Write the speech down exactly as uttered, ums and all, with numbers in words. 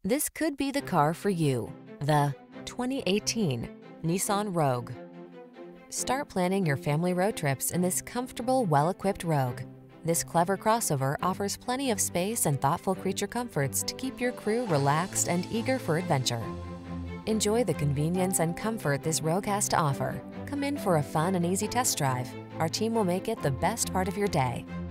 This could be the car for you. The twenty eighteen Nissan Rogue. Start planning your family road trips in this comfortable, well-equipped Rogue. This clever crossover offers plenty of space and thoughtful creature comforts to keep your crew relaxed and eager for adventure. Enjoy the convenience and comfort this Rogue has to offer. Come in for a fun and easy test drive. Our team will make it the best part of your day.